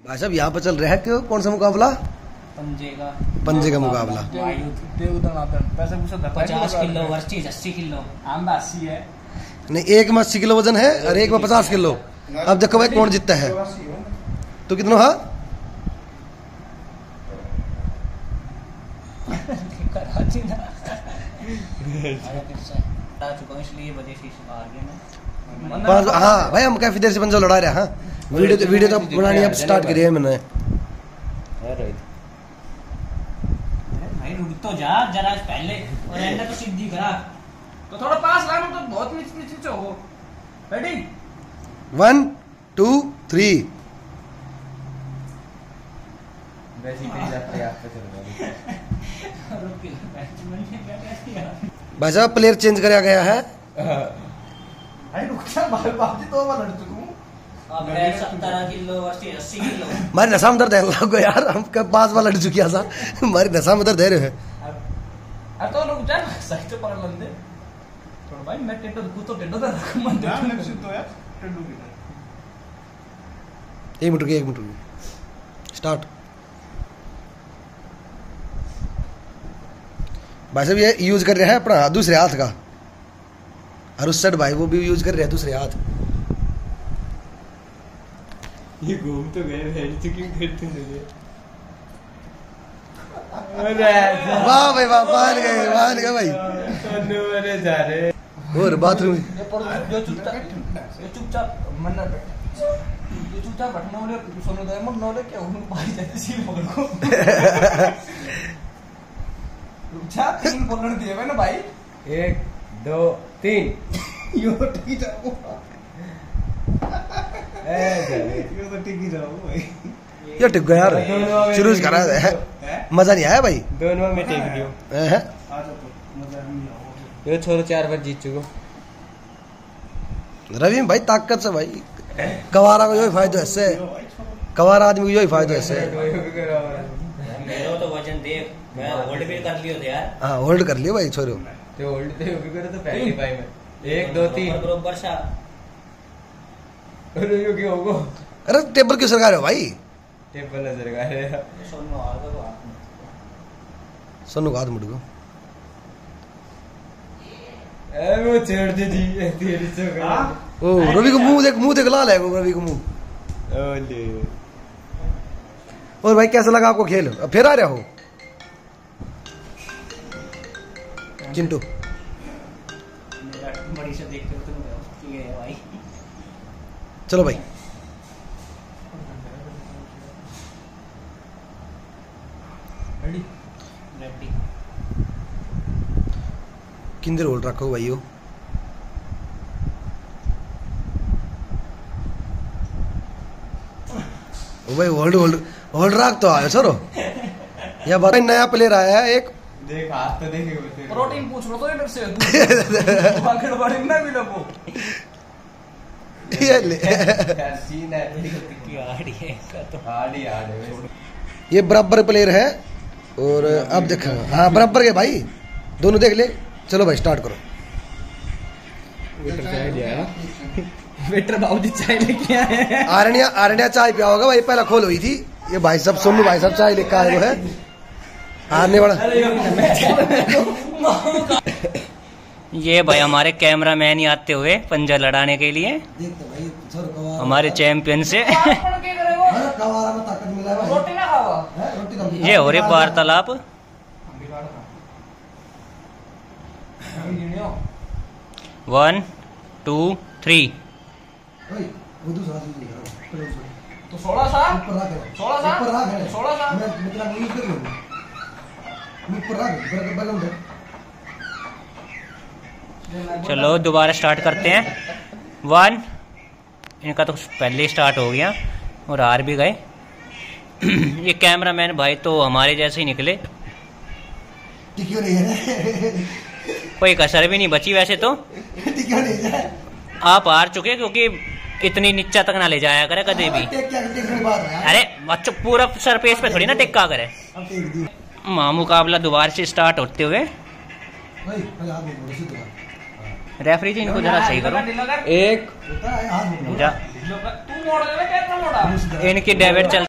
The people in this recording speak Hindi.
भाई साहब यहाँ पर चल रहा है क्यों, कौन सा मुकाबला? पंजे का मुकाबला। 50 किलो वर्सेस 80 किलो। आम 80 है नहीं, एक में 80 किलो वजन है और एक में 50 किलो। अब देखो भाई कौन जीतता है। तो कितना हा? हाँ भाई, हम काफी देर से पंजा लड़ा रहे हैं। हाँ, वीडियो तो बनानी अब स्टार्ट करी है मैंने। भाई रुक तो जा जरा पहले, और एंड तो सीधी करा तो थोड़ा पास लाना, तो बहुत नीचे हो। रेडी 1 2 3। भाई साहब प्लेयर चेंज कराया गया है। हमारे नशा में दर्द है लोगों यार, हम कब 5 बार लड़ चुकी था। हमारी नशा में दर्द है रे। तो रुक जा, सही तो पकड़ लेंगे थोड़ा भाई। मैं टेंडो तो टेंडो का रख मन दे तो यार टेंडो की 1 मिनट रुकिए स्टार्ट। भाई साहब ये यूज कर रहे हैं अपना दूसरे हाथ का, और उस साइड भाई वो भी यूज कर रहे हैं दूसरे हाथ। ये घूम तो गए क्यों करते हैं? वाह भाई वाह, मान गए भाई। जा रहे और बाथरूम जो चुपचाप मन्ना जो चुपचाप बैठना वाले सोनो दे मन नोले क्या उन भाई जैसे सी मगर को रुचा 3 बोलने दिए मैंने भाई। 1 2 3 यो ठीक जाओ यो तो ठीक ही जाओ भाई। ये टिक गया यार, शुरू से करा है। मजा नहीं आया भाई। दोनों में टिक दियो। ये छोरो 4 बार जीत चुको। रवि भाई ताकत से भाई, कवारा को यही फायदा है इससे, कवारा आदमी को यही फायदा है इससे। मेरा तो वजन देख, मैं होल्ड भी कर लियो यार। हाँ होल्ड कर लियो भाई छोरो। तो होल्ड तो भी करे तो पहली भाई में 1 2 3 बराबर सा। अरे यो क्यों होगो? अरे टेबल क्यों सरका रहे हो भाई? टेबल नजर का है। सोनो आ गया सोनू का हाथ मुड़ गो। ए वो छेड़ दे जी तेरी से। ओ रवि को मुंह देख लाल है रवि को मुंह। ओले और भाई कैसा लगा आपको खेल? अब फिर आ रहे हो चिंटू? बड़ी से देखते हो तुम ये है भाई। चलो भाई रेडी किंदर होल्ड रखो भाई। ओ भाई होल्ड रख तो आयो सरो। या भाई नया प्लेयर आया है एक। देख हाथ तो देखे प्रोटीन पूछ लो तो इधर से बाकी बड़ी ना भी लगो ये ले यार सीन है की आड़ी है का तो हार्ड है ये बराबर प्लेयर है। और अब देख, हाँ बराबर के भाई दोनों देख ले। चलो भाई स्टार्ट करो। वेटर बाबूजी चाय लेके आए हैं। आरण्या चाय पिया होगा भाई, पहला खोल हुई थी। ये भाई साहब सोनू भाई साहब चाय लेकर आए है हारने वाला। ये भाई हमारे कैमरामैन ही आते हुए पंजा लड़ाने के लिए हमारे चैंपियन से। ये हो रही वार्तालाप। 1 2 3 तो 16 सा चलो दोबारा स्टार्ट करते हैं। 1 इनका तो पहले स्टार्ट हो गया और हार भी गए। ये कैमरामैन भाई तो हमारे जैसे ही निकले, कोई कसर भी नहीं बची। वैसे तो आप हार चुके क्योंकि इतनी नीचा तक ना ले जाया करे कभी भी। अरे बच्चों पूरा सरफेस पे थोड़ी ना टिक्का करे। मुकाबला दोबारा से स्टार्ट होते हुए रेफरी जी इनको जरा सही करो। एक इनकी डेविड चल